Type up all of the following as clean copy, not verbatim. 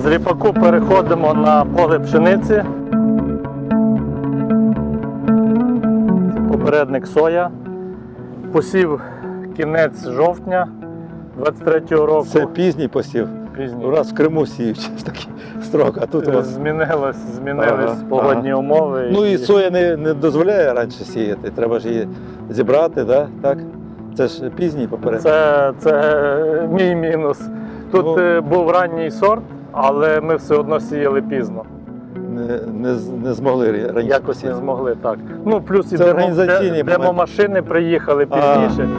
ріпаку переходимо на поле пшениці. Це попередник соя. Посів кінець жовтня 23-го року. Це пізній посів. Пізній. У нас в Криму сіють в такий строк, а тут у вас... Змінились погодні умови. Ну і соя не дозволяє раніше сіяти, треба ж її зібрати, да? Так? Це ж пізній попередник. Це мій мінус. Тут був ранній сорт, але ми все одно сіяли пізно. Не змогли раніше. Якось не змогли, так. Ну, плюс і організаційні демомашини приїхали пізніше.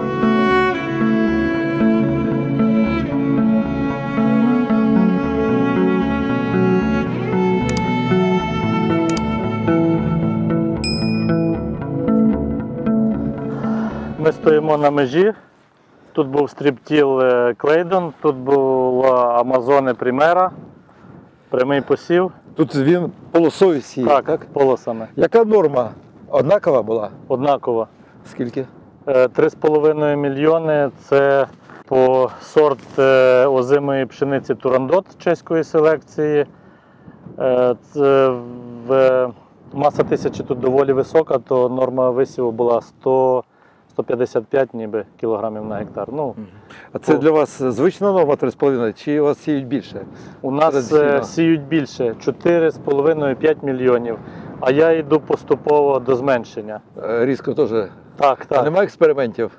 Ми стоїмо на межі. Тут був стріптіл Клейдон, тут була Амазоне Примера, прямий посів. Тут він полосою сіє, так? Полосами. Яка норма? Однакова була? Однакова. Скільки? 3,5 мільйони – це по сорт озимої пшениці Турандот чеської селекції. Маса тисячі тут доволі висока, то норма висіву була 155 ніби кілограмів на гектар. Ну, а це для вас звична норма 3,5, чи у вас сіють більше? У нас сіють більше, 4,5-5 мільйонів, а я йду поступово до зменшення. Різко теж? Так, так. А немає експериментів?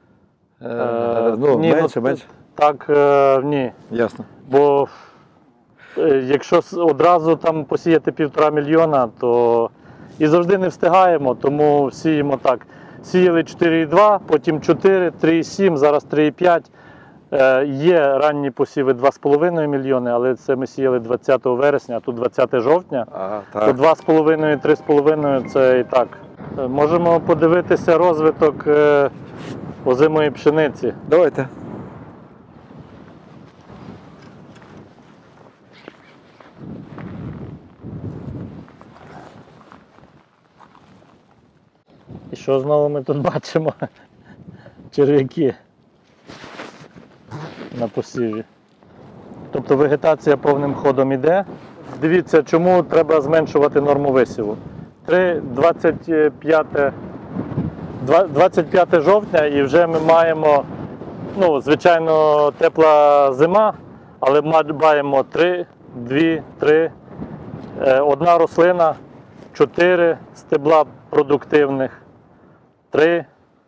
Ні, менше? Так, ні. Ясно. Бо якщо одразу там посіяти 1,5 мільйона, то і завжди не встигаємо, тому сіємо так. Сіяли 4,2, потім 4, 3,7, зараз 3,5. Є ранні посіви 2,5 мільйони, але це ми сіяли 20 вересня, а тут 20 жовтня. То 2,5-3,5 це і так. Можемо подивитися розвиток озимої пшениці. Давайте. І що знову ми тут бачимо? Черв'яки на посіві. Тобто вегетація повним ходом іде. Дивіться, чому треба зменшувати норму висіву. 25 жовтня і вже ми маємо, ну, звичайно, тепла зима, але ми маємо 3, 2, 3, одна рослина, 4 стебла продуктивних. 3.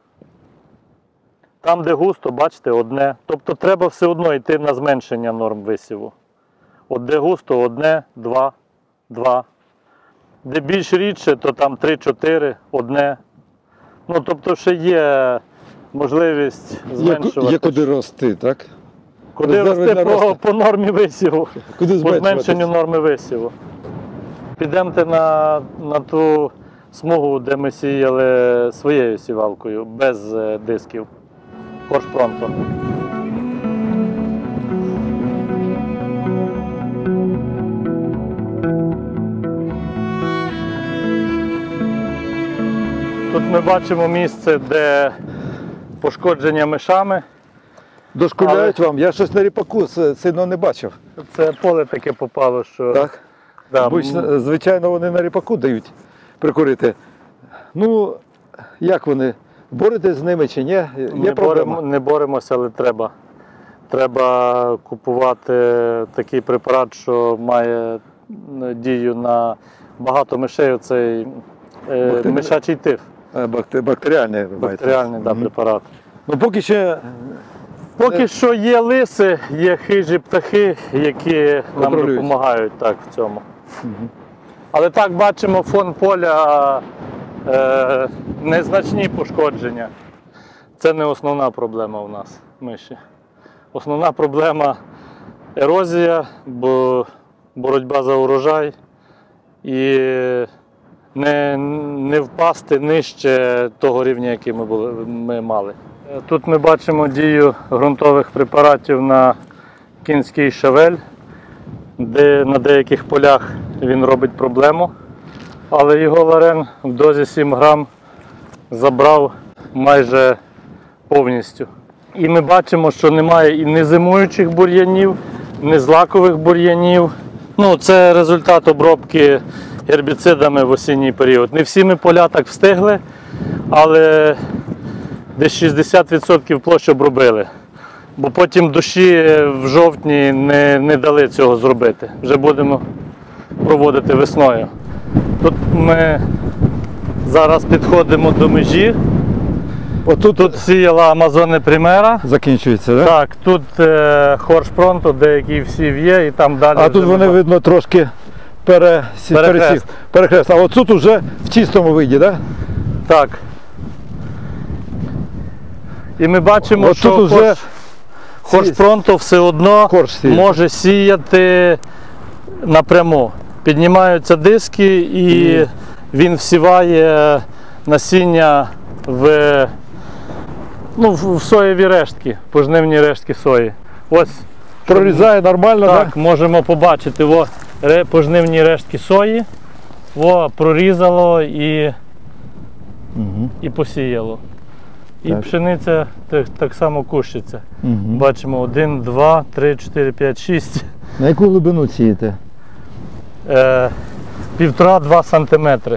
Там, де густо, бачите, одне. Тобто треба все одно йти на зменшення норм висіву. От де густо, одне, 2, 2. Де більш рідше, то там 3-4, одне. Ну, тобто ще є можливість зменшувати. Є куди рости, так? Куди рости по нормі висіву, куди по зменшенню норми висіву. Підемте на ту смугу, де ми сіяли своєю сівалкою, без дисків. Порш Пронто. Тут ми бачимо місце, де пошкодження мишами. Дошкуляють вам? Я щось на ріпаку сильно не бачив. Це поле таке попало, що... Так? Да. Звичайно, вони на ріпаку дають прикурити. Ну, як вони? Боретесь з ними чи ні? Не боремося, але треба. Треба купувати такий препарат, що має дію на багато мишей, оцей мишачий тиф. Бактеріальний, препарат. Ну, Поки що є лиси, є хижі птахи, які нам допомагають так, в цьому. Але так, бачимо, фон поля, незначні пошкодження. Це не основна проблема у нас, миші. Основна проблема – ерозія, боротьба за урожай і не впасти нижче того рівня, який ми мали. Тут ми бачимо дію ґрунтових препаратів на кінський шавель, де на деяких полях він робить проблему, але його Ларен в дозі 7 грам забрав майже повністю. І ми бачимо, що немає і незимуючих бур'янів, ні злакових бур'янів, Ну, це результат обробки гербіцидами в осінній період. Не всі ми поля так встигли, але десь 60% площ обробили. Бо потім дощі в жовтні не дали цього зробити. Вже будемо проводити весною. Тут ми зараз підходимо до межі. Тут сіяла Амазоне Примера. Закінчується, так? Так, тут Хорш Пронто, деякий всів є, і там далі. А тут вони, видно, трошки перехрест. А от тут вже в чистому виді, так? Так. І ми бачимо, От що тут уже Хорш Пронто все одно може сіяти напряму. Піднімаються диски і він всіває насіння в соєві рештки, пожнивні рештки сої. Ось. Прорізає нормально, так? Так, можемо побачити пожнивні рештки сої. Прорізало і посіяло. І так. Пшениця так само кущиться. Бачимо 1, 2, 3, 4, 5, 6. На яку глибину сієте? 1,5-2 см.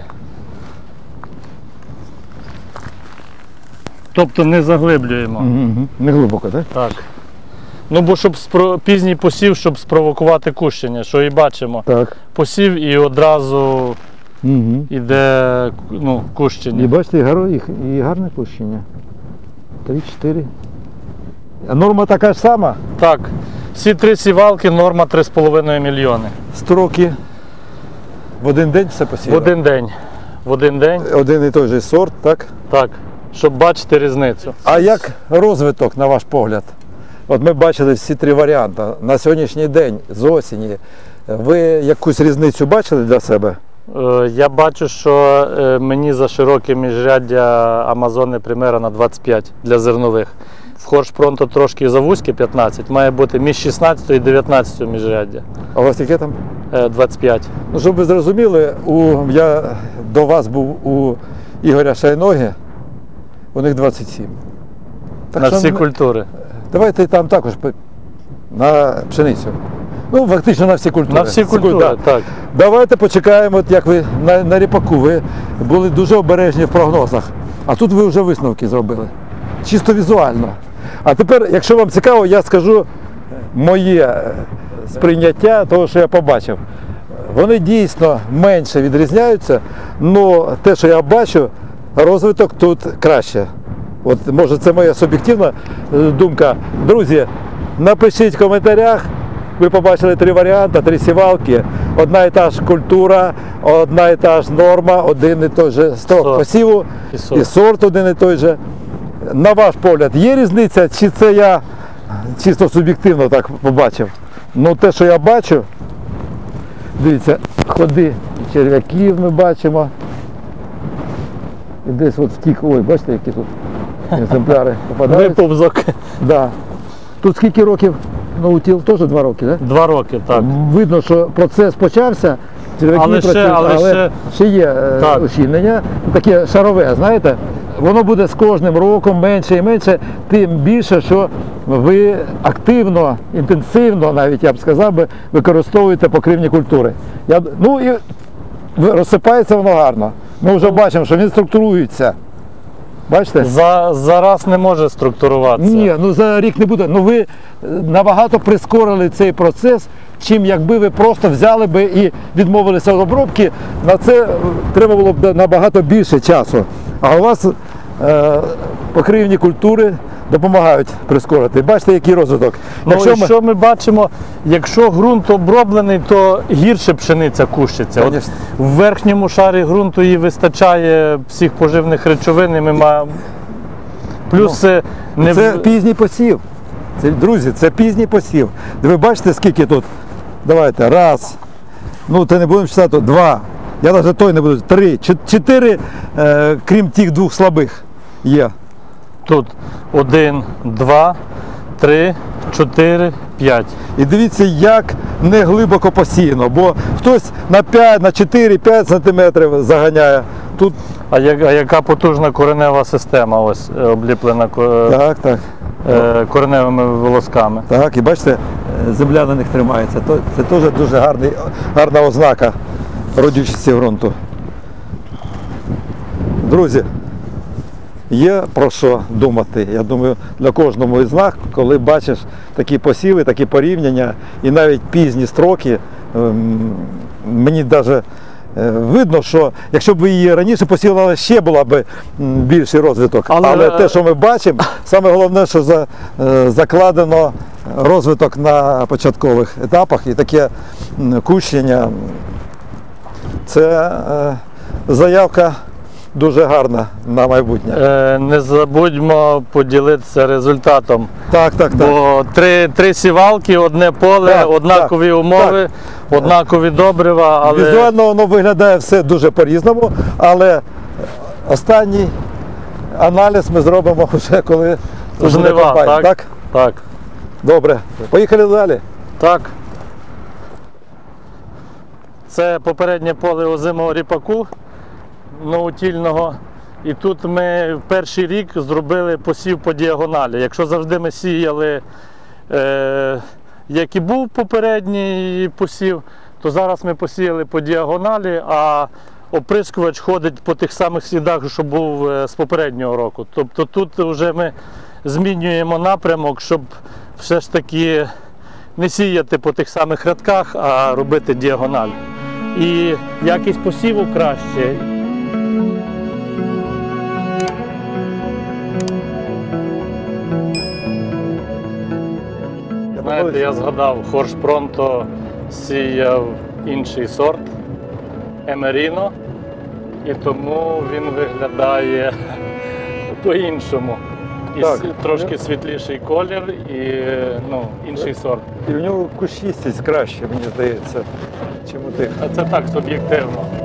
Тобто не заглиблюємо. Не глибоко, так? Так. Ну, бо щоб пізній посів, щоб спровокувати кущення, що і бачимо. Так. Посів і одразу йде кущення. І бачите, і гарне кущення. 3-4. А норма така ж сама? Так. Всі 3 сівалки, норма 3,5 мільйони. Строки в один день все посіяно? В один день. Один і той же сорт, так? Так. Щоб бачити різницю. А як розвиток, на ваш погляд? От ми бачили всі 3 варіанти. На сьогоднішній день, з осені, ви якусь різницю бачили для себе? Я бачу, що мені за широке міжряддя Амазоне Примера на 25 для зернових. В Хорш Пронто трошки завузьке 15, має бути між 16 і 19 міжряддя. А у вас яке там? 25. Ну, щоб ви зрозуміли, я до вас був у Ігоря Шайноги, у них 27. Так на всі культури. Давайте там також на пшеницю. Ну, фактично на всі культури. На всі культури, так. Давайте почекаємо, от як ви на ріпаку. Ви були дуже обережні в прогнозах. А тут ви вже висновки зробили. Чисто візуально. А тепер, якщо вам цікаво, я скажу моє сприйняття того, що я побачив. Вони дійсно менше відрізняються, але те, що я бачу, розвиток тут краще. От, може, це моя суб'єктивна думка. Друзі, напишіть в коментарях. Ви побачили 3 варіанти, 3 сівалки, одна і та ж культура, одна і та ж норма, один і той же строк посіву і сорт один і той же. На ваш погляд, є різниця, чи це я чисто суб'єктивно так побачив? Ну, те, що я бачу, дивіться, ходи черв'яків ми бачимо. І десь от втік, ой, бачите, які тут екземпляри попадають. Виповзок. Да. Тут скільки років наутіл? Теж 2 роки, так? 2 роки, так. Видно, що процес почався, черв'яки працюють, але ще є ущільнення, таке шарове, знаєте. Воно буде з кожним роком менше і менше, тим більше, що ви активно, інтенсивно, навіть я б сказав, використовуєте покривні культури. Ну і розсипається воно гарно. Ми вже бачимо, що він структурується. Бачите? За раз не може структуруватися. Ні, ну за рік не буде. Ну ви набагато прискорили цей процес, чим якби ви просто взяли би і відмовилися від обробки. На це треба було б набагато більше часу. А у вас покривні культури допомагають прискорити. Бачите, який розвиток. Що ми бачимо, якщо ґрунт оброблений, то гірше пшениця кущиться. От в верхньому шарі ґрунту їй вистачає всіх поживних речовин, і ми маємо. Плюс це пізній посів. Друзі, це пізній посів. Ви бачите, скільки тут? Давайте, раз. Ну, це не будемо читати, 2. Я навіть той не буду. 3, 4, крім тих 2 слабих є. Тут 1, 2, 3, 4, 5. І дивіться, як не глибоко посіяно, бо хтось на 5, на 4-5 см заганяє. Тут... А яка потужна коренева система, ось обліплена кореневими волосками. Так, і бачите, земля на них тримається. Це теж дуже гарна ознака родючості ґрунту. Друзі, є про що думати. Я думаю, для кожного із нас, коли бачиш такі посіви, такі порівняння і навіть пізні строки, мені навіть видно, що якщо б ви її раніше посіяли, ще була б більший розвиток. Але те, що ми бачимо, саме головне, що закладено розвиток на початкових етапах і таке кущення. Це заявка дуже гарна на майбутнє. Не забудьмо поділитися результатом. Так. Бо три сівалки, одне поле, однакові умови, однакові добрива. Але... Візуально воно виглядає все дуже по-різному, але останній аналіз ми зробимо вже коли буде комбайн. Так? Так. Добре. Поїхали далі. Так. Це попереднє поле озимого ріпаку новотільного. І тут ми в перший рік зробили посів по діагоналі. Якщо завжди ми сіяли, як і був попередній посів, то зараз ми посіяли по діагоналі, а оприскувач ходить по тих самих слідах, що був з попереднього року. Тобто тут вже ми змінюємо напрямок, щоб все ж таки не сіяти по тих самих рядках, а робити діагональ. І якість посіву краще. Знаєте, я згадав, Хорш Пронто сіяв інший сорт Емеріно, і тому він виглядає по-іншому. І трошки світліший колір і інший сорт. І в нього кущистість краще, мені здається, чим у тих. А це так, суб'єктивно.